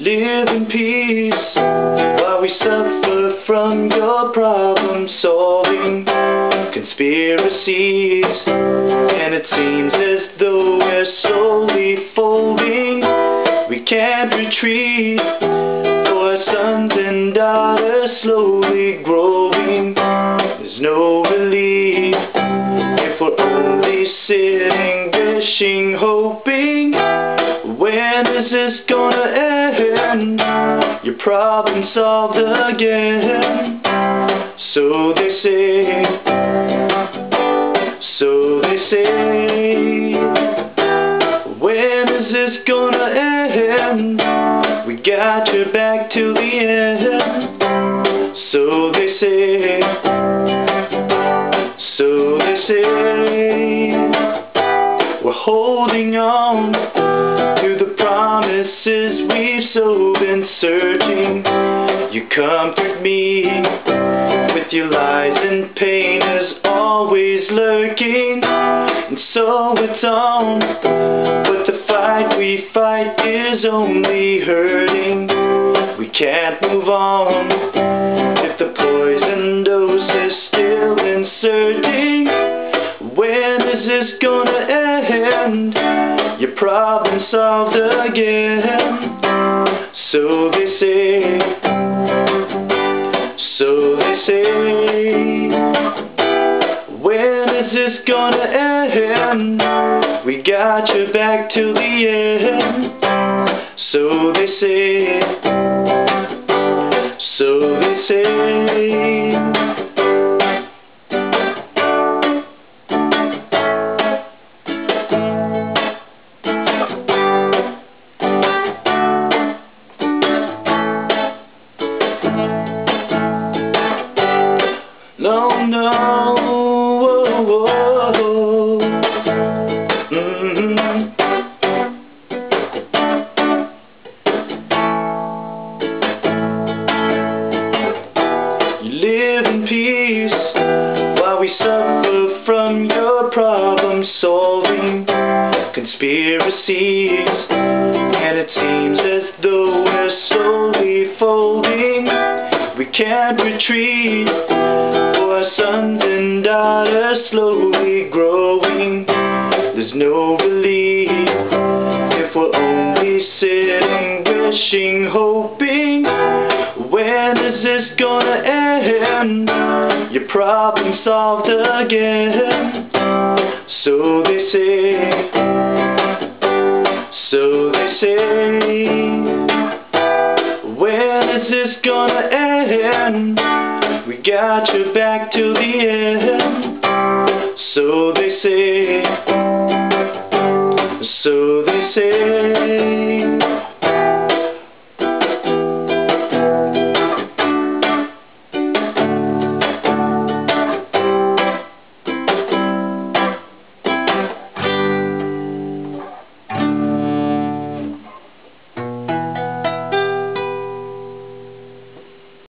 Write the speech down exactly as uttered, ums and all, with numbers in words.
Live in peace while we suffer from your problem solving conspiracies. And it seems as though we're slowly folding. We can't retreat, for our sons and daughters slowly growing. There's no relief if we're only sitting, wishing, hoping. When is this gonna end? Your problem solved again. So they say, so they say. When is this gonna end? We got your back till the end. So they say, so they say. We're holding on to the promises we've so been searching. You comfort me with your lies, and pain is always lurking. And so it's on, but the fight we fight is only hurting. We can't move on if the poison dose is still inserting. When is this gonna end? Your problem solved again. So they say, so they say. When is this gonna end? We got your back till the end. So they say, so they say. No, no, whoa, whoa. Mm-hmm. You live in peace while we suffer from your problem solving conspiracies. And it seems as though we're slowly folding. We can't retreat, for our sons and daughters slowly growing. There's no relief if we're only sitting, wishing, hoping. When is this gonna end? Your problem solved again. So they say, so they say. When is this gonna end? We got your back till the end. So